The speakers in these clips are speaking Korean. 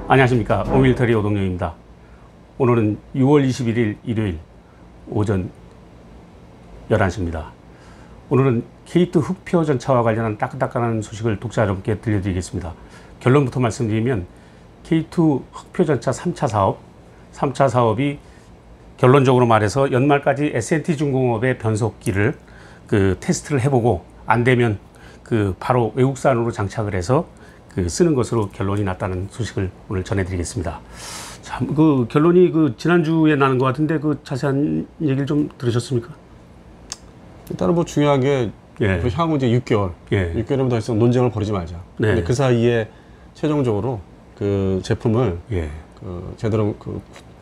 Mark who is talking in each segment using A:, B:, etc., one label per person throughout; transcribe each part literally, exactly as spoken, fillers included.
A: 안녕하십니까. 오밀터리 오동영입니다. 오늘은 유월 이십일일 일요일 오전 열한 시입니다. 오늘은 케이투 흑표 전차와 관련한 따끈따끈한 소식을 독자 여러분께 들려드리겠습니다. 결론부터 말씀드리면 케이투 흑표 전차 삼 차 사업, 삼 차 사업이 결론적으로 말해서 연말까지 에스엔티중공업의 변속기를 그 테스트를 해보고 안 되면 그 바로 외국산으로 장착을 해서 그 쓰는 것으로 결론이 났다는 소식을 오늘 전해드리겠습니다. 참, 그 결론이 그 지난주에 나는 것 같은데 그 자세한 얘기를 좀 들으셨습니까?
B: 일단은 뭐 중요한 게
A: 예.
B: 그 향후 이제 육 개월,
A: 예.
B: 육 개월이면 더 이상 논쟁을 벌이지 말자.
A: 네.
B: 근데 그 사이에 최종적으로 그 제품을
A: 예.
B: 그 제대로 그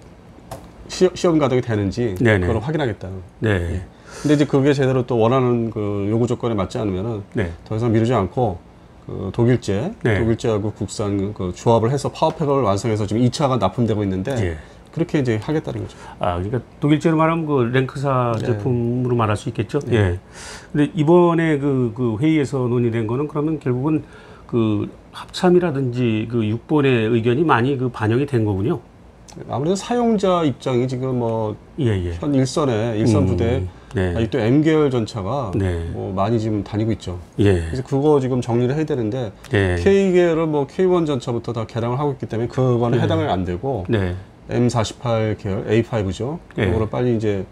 B: 시, 시험 가동이 되는지
A: 네네.
B: 그걸 확인하겠다는.
A: 네.
B: 예. 근데 이제 그게 제대로 또 원하는 그 요구 조건에 맞지 않으면은
A: 네.
B: 더 이상 미루지 않고 그 독일제,
A: 네.
B: 독일제하고 국산 그 조합을 해서 파워팩을 완성해서 지금 이 차가 납품되고 있는데
A: 예.
B: 그렇게 이제 하겠다는 거죠.
A: 아, 그러니까 독일제로 말하면 그 랭크사
B: 네.
A: 제품으로 말할 수 있겠죠.
B: 네.
A: 예. 근데 이번에 그, 그 회의에서 논의된 거는 그러면 결국은 그 합참이라든지 그 육 번의 의견이 많이 그 반영이 된 거군요.
B: 아무래도 사용자 입장이 지금 뭐
A: 예, 예.
B: 현 일선에 일선
A: 음,
B: 부대
A: 네.
B: 아직도 M계열 전차가
A: 네.
B: 뭐 많이 지금 다니고 있죠.
A: 예.
B: 그래서 그거 지금 정리를 해야 되는데
A: 예.
B: K계열은 뭐 케이 원 전차부터 다 개량을 하고 있기 때문에 그거는
A: 네.
B: 해당이 안 되고
A: 네.
B: 엠 사십팔 계열 에이 파이브죠.
A: 예.
B: 그거를 빨리 이제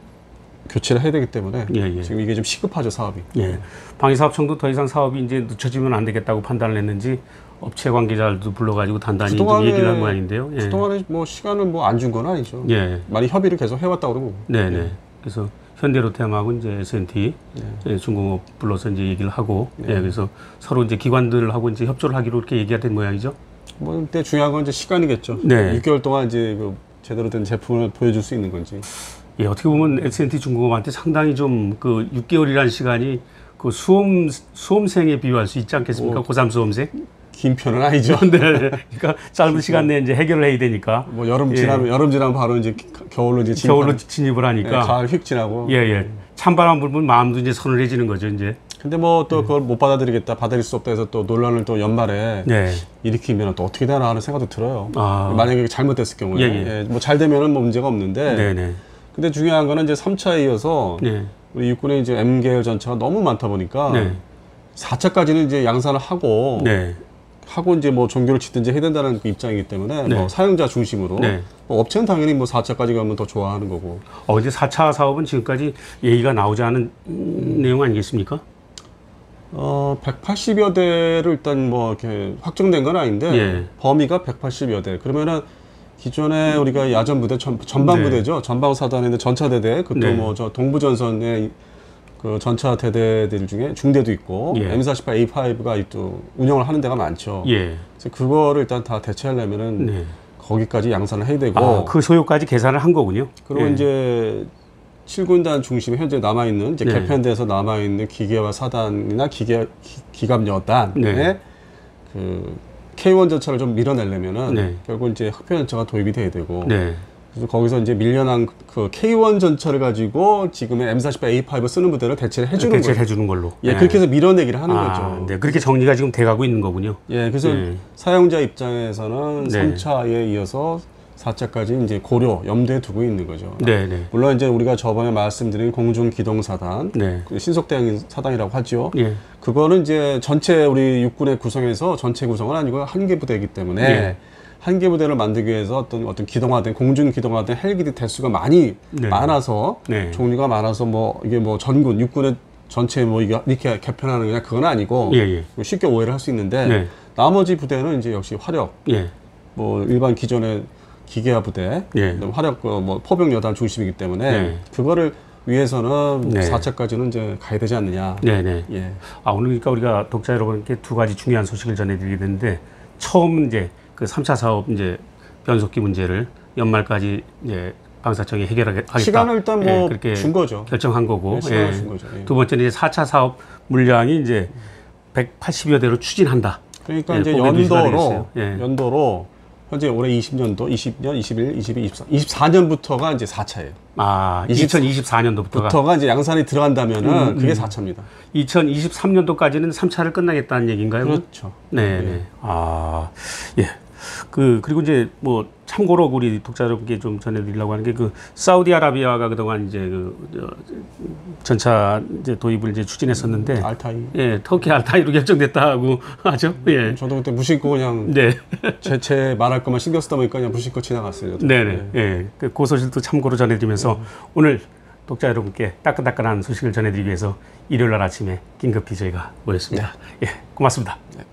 B: 교체를 해야 되기 때문에
A: 예, 예.
B: 지금 이게 좀 시급하죠, 사업이.
A: 예. 방위사업청도 더 이상 사업이 이제 늦춰지면 안 되겠다고 판단을 했는지 업체 관계자들도 불러가지고 단단히 좀
B: 그동안에-
A: 얘기를 한 모양인데요. 예.
B: 그동안에 뭐 시간을 뭐 안 준 건 아니죠.
A: 예.
B: 많이 협의를 계속 해왔다고 그러고.
A: 네네.
B: 예.
A: 그래서 현대로템하고 이제 에스엔티
B: 네.
A: 예, 중공업 불러서 이제 얘기를 하고
B: 네.
A: 예, 그래서 서로 이제 기관들하고 이제 협조를 하기로 이렇게 얘기가 된 모양이죠.
B: 뭐 그때 중요한 건 이제 시간이겠죠.
A: 네.
B: 육 개월 동안 이제 그 제대로 된 제품을 보여줄 수 있는 건지.
A: 예, 어떻게 보면 에스엔티 중공업한테 상당히 좀 그 육 개월이라는 시간이 그 수험 수험생에 비유할 수 있지 않겠습니까?
B: 뭐,
A: 고삼 수험생.
B: 긴 편은 아니죠.
A: 네. 그러니까 짧은 시간 내에 이제 해결을 해야 되니까.
B: 뭐 여름
A: 예.
B: 지나면 여름 지나면 바로 이제 겨울로 이제 진입.
A: 겨울로 진입을 하니까.
B: 예, 가을 휙 지나고.
A: 예, 예. 찬바람 불면 마음도 이제 서늘해지는 거죠, 이제.
B: 근데 뭐 또 그걸 못 받아들이겠다, 받아들일 수 없다 해서 또 논란을 또 연말에
A: 네.
B: 일으키면 또 어떻게 되나 하는 생각도 들어요.
A: 아.
B: 만약에 잘못됐을 경우에.
A: 예, 예.
B: 뭐 잘 되면은 뭐 문제가 없는데.
A: 네네.
B: 근데 중요한 거는 이제 삼 차에 이어서
A: 네.
B: 우리 육군에 이제 M계열 전차가 너무 많다 보니까
A: 네.
B: 사 차까지는 이제 양산을 하고
A: 네.
B: 하고 이제 뭐 종교를 짓든지 해야 된다는 그 입장이기 때문에
A: 네.
B: 뭐 사용자 중심으로
A: 네.
B: 뭐 업체는 당연히 뭐 사 차까지 가면 더 좋아하는 거고.
A: 어, 이제 사 차 사업은 지금까지 얘기가 나오지 않은 음, 내용 아니겠습니까?
B: 어, 백팔십여 대를 일단 뭐 이렇게 확정된 건 아닌데
A: 예.
B: 범위가 백팔십여 대. 그러면은 기존에 우리가 야전 부대 전, 전방
A: 네.
B: 부대죠. 전방 사단에 전차 대대, 그것도
A: 네.
B: 뭐 저 동부 전선의 그 전차 대대들 중에 중대도 있고
A: 예.
B: 엠 사십팔 에이 파이브가 또 운영을 하는 데가 많죠.
A: 예.
B: 그래서 그거를 일단 다 대체하려면은
A: 네.
B: 거기까지 양산을 해야 되고
A: 아, 그 소요까지 계산을 한 거군요.
B: 그리고
A: 예.
B: 이제 칠 군단 중심에 현재 남아있는 이제
A: 네.
B: 개편돼서 남아있는 기계화 사단이나 기계 기, 기갑 여단에
A: 네.
B: 그 케이 원 전차를 좀 밀어내려면은
A: 네.
B: 결국 이제 흑표 전차가 도입이 돼야 되고
A: 네.
B: 그래서 거기서 이제 밀려난 그 케이 원 전차를 가지고 지금의 엠 사십팔 에이 파이브 쓰는 부대를 대체를 해주는
A: 대체를
B: 거죠.
A: 해주는 걸로.
B: 예, 그렇게 해서 밀어내기를 하는
A: 아,
B: 거죠.
A: 네. 그렇게 정리가 지금 돼가고 있는 거군요.
B: 예, 그래서
A: 예.
B: 사용자 입장에서는
A: 네.
B: 삼 차에 이어서 사 차까지 이제 고려, 염두에 두고 있는 거죠.
A: 네, 네.
B: 물론 이제 우리가 저번에 말씀드린 공중기동사단,
A: 네.
B: 그 신속대응 사단이라고 하죠.
A: 예.
B: 그거는 이제 전체 우리 육군의 구성에서 전체 구성은 아니고 한 개 부대이기 때문에
A: 예.
B: 한 개 부대를 만들기 위해서 어떤 어떤 기동화된 공중기동화된 헬기들 대수가 많이
A: 네.
B: 많아서
A: 네.
B: 종류가 많아서 뭐 이게 뭐 전군 육군의 전체 뭐 이게 이렇게 개편하는 그냥 그건 아니고
A: 예, 예.
B: 쉽게 오해를 할 수 있는데
A: 네.
B: 나머지 부대는 이제 역시 화력,
A: 예.
B: 뭐 일반 기존의 기계화 부대,
A: 예.
B: 화력 그 뭐 포병 여단 중심이기 때문에
A: 네.
B: 그거를 위해서는
A: 네.
B: 사 차까지는 이제 가야 되지 않느냐.
A: 네, 네.
B: 예.
A: 아, 오늘 그러니까 우리가 독자 여러분께 두 가지 중요한 소식을 전해드리게 되는데 처음 이제 그 삼 차 사업 이제 변속기 문제를 연말까지 이제 방사청이 해결하겠다.
B: 시간을 일단 뭐
A: 예, 그렇게
B: 준 거죠.
A: 결정한 거고.
B: 네, 시간을
A: 예.
B: 준 거죠. 예.
A: 두 번째는 이제 사 차 사업 물량이 이제 백팔십여 대로 추진한다.
B: 그러니까
A: 예,
B: 이제
A: 그거 뉴스가
B: 연도로
A: 됐어요. 예.
B: 연도로 현재 올해 이십 년도, 이십 년, 이십일, 이십이, 이십사, 이십사 년부터가 이제 사 차예요.
A: 아, 이천이십사 년도부터가
B: 부터가 이제 양산이 들어간다면은
A: 음,
B: 그게
A: 음.
B: 사 차입니다.
A: 이천이십삼 년도까지는 삼 차를 끝나겠다는 얘기인가요?
B: 그렇죠.
A: 네,
B: 예.
A: 네. 아, 예. 그 그리고 이제 뭐 참고로 우리 독자 여러분께 좀 전해드리려고 하는 게 그 사우디아라비아가 그동안 이제 그 저, 전차 이제 도입을 이제 추진했었는데
B: 알타이.
A: 예 터키 알타이로 결정됐다고 하죠. 예.
B: 저도 그때 무심코 그냥
A: 네.
B: 제, 제 말할 것만 신경 쓰다 보니까 그냥 무심코 지나갔어요. 저도.
A: 네네. 예. 그, 그 소식도 참고로 전해드리면서 오늘 독자 여러분께 따끈따끈한 소식을 전해드리기 위해서 일요일 날 아침에 긴급히 저희가 모였습니다. 예. 고맙습니다.
B: 네.